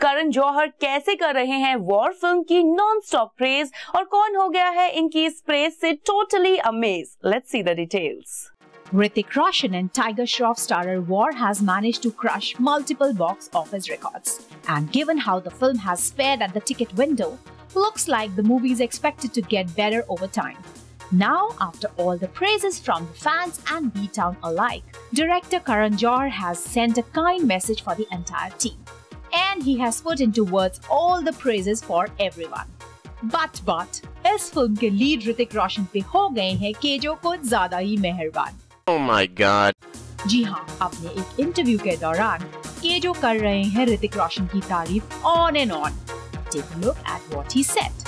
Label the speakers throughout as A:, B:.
A: करण जौहर कैसे कर रहे हैं वॉर फिल्म की नॉन स्टॉप प्रेज और कौन हो गया है इनकी इस प्रेज से totally amaze? Let's see the details.
B: Hrithik Roshan and Tiger Shroff starrer War has managed to crush multiple box office records. And given how the film has fared at the ticket window, looks like the movie is expected to get better over time. Now, after all the praises from the fans and B-Town alike, director Karan Johar has sent a kind message for the entire team. And he has put into words all the praises for everyone. But, इस फिल्म के lead Hrithik Roshan पे हो गए हैं KJo को ज्यादा ही मेहरबान.
C: Oh my God.
B: जी हाँ, अपने एक इंटरव्यू के दौरान केजो कर रहे हैं ऋतिक रोशन की तारीफ on and on. Take a look at what he said.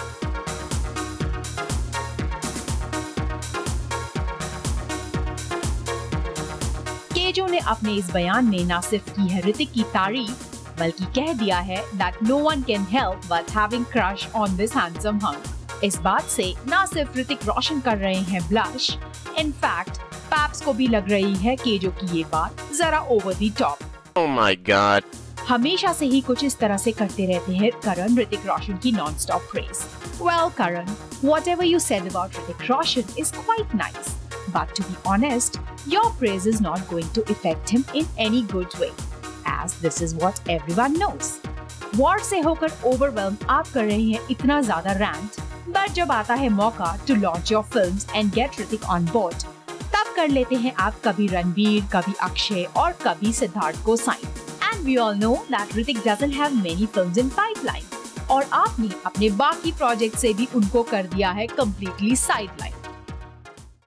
B: KJo ने अपने इस बयान में न सिर्फ की है ऋतिक की तारीफ, बल्कि कह दिया है that no one can help but having crush on this handsome hunk. इस बात से न सिर्फ ऋतिक रोशन कर रहे हैं ब्लश, इनफैक्ट पैप्स को भी लग रही है केजो की ये बात जरा over the top.
C: Oh my God.
B: हमेशा से ही कुछ इस तरह से करते रहते हैं करण ऋतिक रोशन की non stop praise. Well, Karan, whatever you said about Hrithik Roshan is quite nice, but to be honest, your praise is not going to affect him in any good way, as this is what everyone knows. War से होकर overwhelmed आप कर रहे हैं इतना ज्यादा rant, but जब आता है मौका to launch your films and get Hrithik on board, तब कर लेते हैं आप कभी रणबीर, कभी अक्षय और कभी सिद्धार्थ को sign. And we all know that Hrithik doesn't have many films in pipeline. और आपने अपने बाकी प्रोजेक्ट से भी उनको कर दिया है completely sideline.